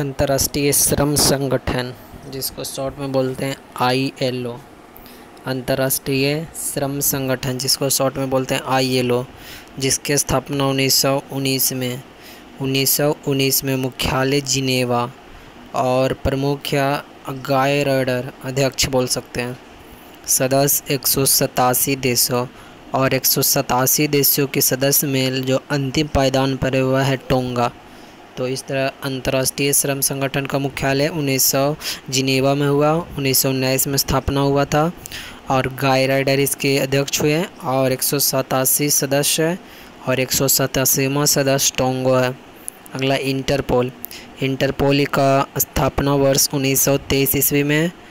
अंतर्राष्ट्रीय श्रम संगठन, जिसको शॉर्ट में बोलते हैं ILO। अंतर्राष्ट्रीय श्रम संगठन, जिसको शॉर्ट में बोलते हैं ILO, जिसकी स्थापना 1919 में मुख्यालय जिनेवा और प्रमुख या गाय रडर अध्यक्ष बोल सकते हैं। सदस्य 187 देशों और 187 देशों के सदस्य में जो अंतिम पायदान पर हुआ है टोंगा। तो इस तरह अंतर्राष्ट्रीय श्रम संगठन का मुख्यालय 1900 जिनेवा में हुआ, 1919 में स्थापना हुआ था और गाय राइडर इसके अध्यक्ष हुए और 187 सदस्य है और 187वां सदस्य टोंगो है। अगला इंटरपोल का स्थापना वर्ष 1923 ईस्वी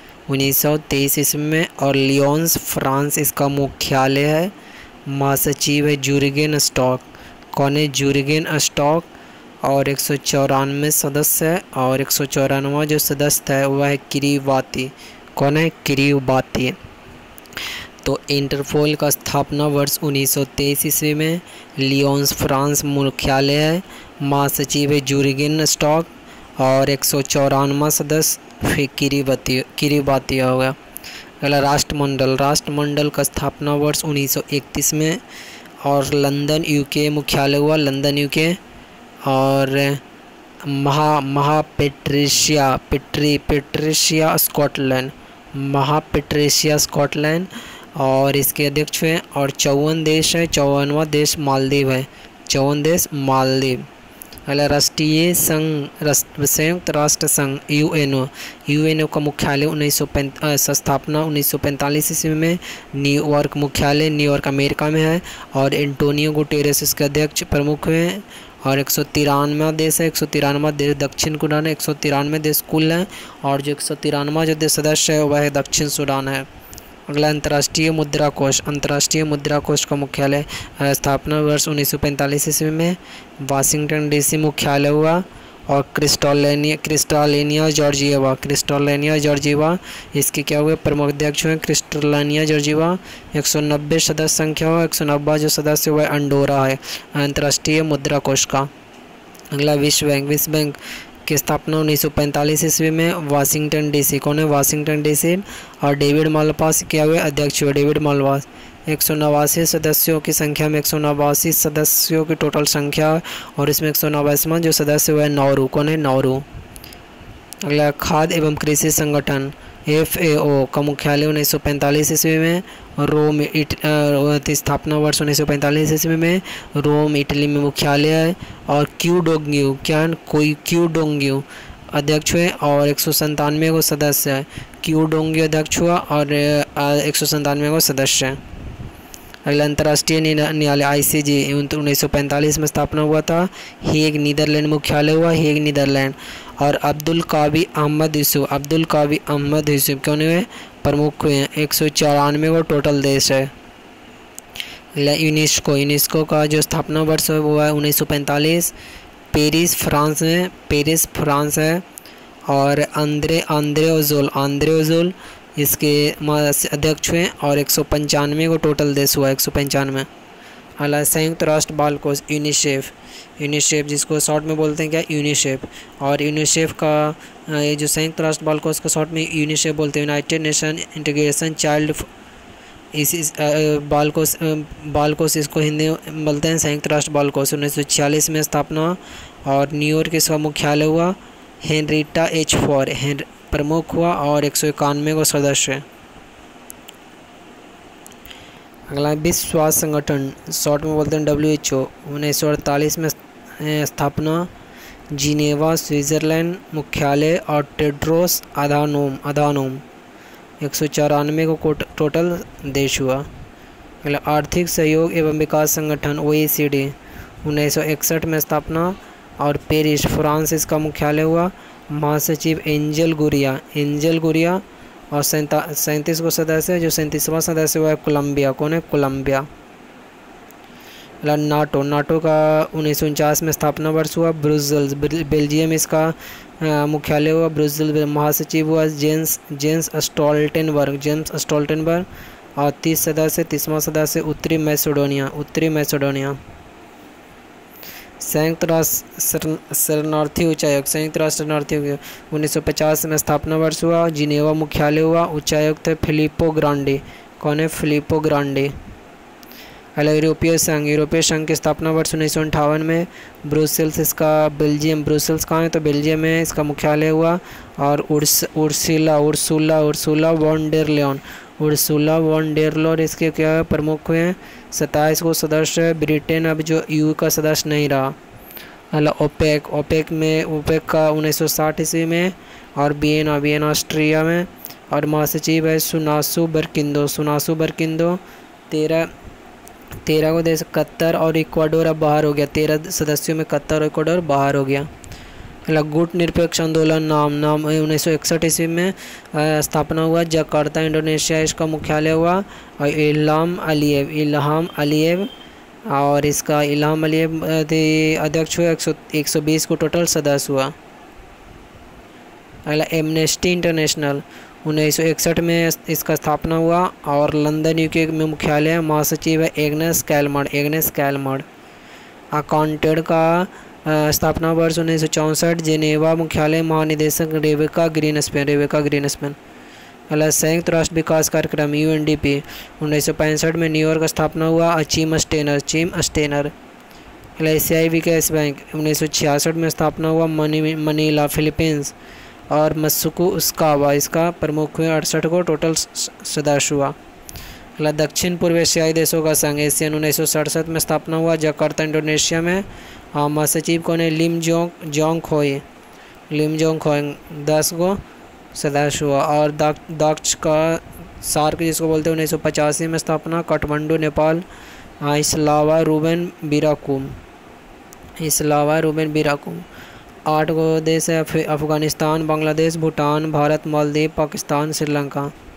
में और लियोन्स फ्रांस इसका मुख्यालय है। महासचिव है जूरिगेन स्टॉक। कौन है? Jurgen Stock. और 194 सदस्य है और 194वां जो सदस्य है वह है किरीबाती। कौन है? किरीबाती। तो इंटरपोल का स्थापना वर्ष 1923 ईस्वी में, लियोन्स फ्रांस मुख्यालय है, महासचिव है जूरिगेन स्टॉक और 194वां सदस्य फिर किरीबाती हो गया। अगला राष्ट्रमंडल का स्थापना वर्ष 1931 में और लंदन UK मुख्यालय हुआ, लंदन UK। और पेट्रिशिया स्कॉटलैंड और इसके अध्यक्ष हैं। और 54 देश है, 54वां देश मालदीव है, 54 देश मालदीव। अगला राष्ट्रीय संघ, संयुक्त राष्ट्र संघ UNO का मुख्यालय स्थापना 1945 ईस्वी में, न्यूयॉर्क मुख्यालय, न्यूयॉर्क अमेरिका में है और एंटोनियो गुटेरेस इसके अध्यक्ष प्रमुख हैं। और 193वां देश है, 193वां देश दक्षिण सूडान है, 193 देश कुल हैं और जो 193वां जो देश सदस्य है वह है दक्षिण सूडान है। अगला अंतर्राष्ट्रीय मुद्रा कोष का मुख्यालय स्थापना वर्ष 1945 ईस्वी में, वाशिंगटन DC मुख्यालय हुआ। और क्रिस्टालिनिया जॉर्जिया इसके क्या हुए? प्रमुख अध्यक्ष हुए क्रिस्टालिनिया जॉर्जिया। 190 सदस्य संख्या हो, 190 जो सदस्य हुआ अंडोरा है अंतर्राष्ट्रीय मुद्रा कोष का। अगला विश्व बैंक की स्थापना 1945 ईस्वी में, वाशिंगटन DC। कौन है? Washington DC। और डेविड मालपास क्या हुए? अध्यक्ष हुए डेविड मालपास। 189 सदस्यों की संख्या में, 189 सदस्यों की टोटल संख्या और इसमें 189वां जो सदस्य हुआ है नौरू। कौन है? नौरू। अगला खाद्य एवं कृषि संगठन FAO का मुख्यालय 1945 ईस्वी में, रोम स्थापना वर्ष 1945 ईस्वी में, रोम इटली में मुख्यालय है। और क्यूडोंग्यू अध्यक्ष हुए और 197 को सदस्य है। क्यूडोंग्यू अध्यक्ष हुआ और 197 को सदस्य है। अगला अंतर्राष्ट्रीय न्यायालय ICJ 1945 में स्थापना हुआ था, हेग नीदरलैंड मुख्यालय हुआ, हेग नीदरलैंड। और अब्दुल कावी अहमद यूसुफ कौन हुए? प्रमुख हुए हैं। 194 को टोटल देश है। यूनेस्को का जो स्थापना वर्ष है वो है 1945, पेरिस फ्रांस है। और आंद्रे ओजुल इसके अध्यक्ष हुए और 195 को टोटल देश हुआ, 195। अगला संयुक्त राष्ट्र बाल कोष यूनिसेफ जिसको शॉर्ट में बोलते हैं क्या? यूनिसेफ। और यूनिसेफ का ये जो संयुक्त राष्ट्र बाल कोष का शॉर्ट में यूनिसेफ बोलते हैं, यूनाइटेड नेशन इंटीग्रेशन चाइल्ड। इस बाल कोष इसको हिंदी में बोलते हैं संयुक्त राष्ट्र बाल कोष। 1946 में स्थापना और न्यूयॉर्क इसका मुख्यालय हुआ। Henrietta H. फॉर प्रमुख हुआ और 191 को सदस्य है। अगला विश्व स्वास्थ्य संगठन, शॉर्ट में बोलते हैं WHO। 1948 में स्थापना, जिनेवा स्विट्जरलैंड मुख्यालय और टेड्रोस अधानोम 194 को टोटल देश हुआ। अगला आर्थिक सहयोग एवं विकास संगठन OECD 1961 में स्थापना और पेरिस फ्रांस इसका मुख्यालय हुआ। महासचिव एंजल गुरिया और 37 को सदस्य है, जो 37वां सदस्य हुआ है कोलंबिया। कौन है? कोलंबिया। नाटो का 1949 में स्थापना वर्ष हुआ। ब्रुसेल्स बेल्जियम इसका मुख्यालय हुआ, ब्रुसेल्स। महासचिव हुआ जेंस स्टोल्टेनबर्ग और 30वां सदस्य उत्तरी मैसेडोनिया। संयुक्त राष्ट्र शरणार्थी उच्चायुक्त, संयुक्त राष्ट्र शरणार्थी 1950 में स्थापना वर्ष हुआ। जिनेवा मुख्यालय हुआ। उच्चायुक्त है फिलिपो ग्रांडी। कौन है? Filippo Grandi. अगला यूरोपीय संघ, यूरोपीय संघ की स्थापना वर्ष 1958 में। ब्रुसेल्स इसका बेल्जियम, ब्रुसेल्स कहाँ है? तो बेल्जियम में इसका मुख्यालय हुआ। और Ursula von der Leyen, Ursula von der Leyen इसके क्या प्रमुख हुए हैं? 27 को सदस्य है। ब्रिटेन अब जो EU का सदस्य नहीं रहा। अगला ओपेक, ओपेक का 1960 ईस्वी में। और वियना ऑस्ट्रिया में। और महासचिव है सुनासु बरकिंदो। 13 को देश कतर और इक्वाडोर अब बाहर हो गया। 13 सदस्यों में कतर और इक्वाडोर बाहर हो गया। गुट निरपेक्ष आंदोलन नाम 1961 ईस्वी में स्थापना हुआ। जकार्ता इंडोनेशिया इसका मुख्यालय हुआ। और इल्हाम अलीयव और इसका इल्हाम अलीयव अध्यक्ष हुआ। 120 को टोटल सदस्य हुआ। अगला एमनेस्टी इंटरनेशनल 1961 में इसका स्थापना हुआ। और लंदन UK में मुख्यालय है। महासचिव है एग्नेस कैलमर्ड। अकाउंटेड का स्थापना वर्ष 1964। जेनेवा मुख्यालय। महानिदेशक रेबेका ग्रीनस्पैन। अगला संयुक्त राष्ट्र विकास कार्यक्रम UNDP 1965 में न्यूयॉर्क स्थापना हुआ। चीम अस्टेनर। अगला एशियाई विकास बैंक 1966 में स्थापना हुआ। Manila Philippines. और मत्सुको उस्कावा इसका प्रमुख हुए। 68 को टोटल सदस्य हुआ। अगला दक्षिण पूर्व एशियाई देशों का संघ ASEAN 1967 में स्थापना हुआ। जकार्ता इंडोनेशिया में। महासचिव कौन है? लिम जोंग खोई 10 को सदस्य हुआ। और दक्ष का सार्क जिसको बोलते हैं 1985 में स्थापना। काठमांडू नेपाल। इस्लावा रूबेन बिराकुम। 8 को देश है अफगानिस्तान, बांग्लादेश, भूटान, भारत, मालदीव, पाकिस्तान, श्रीलंका।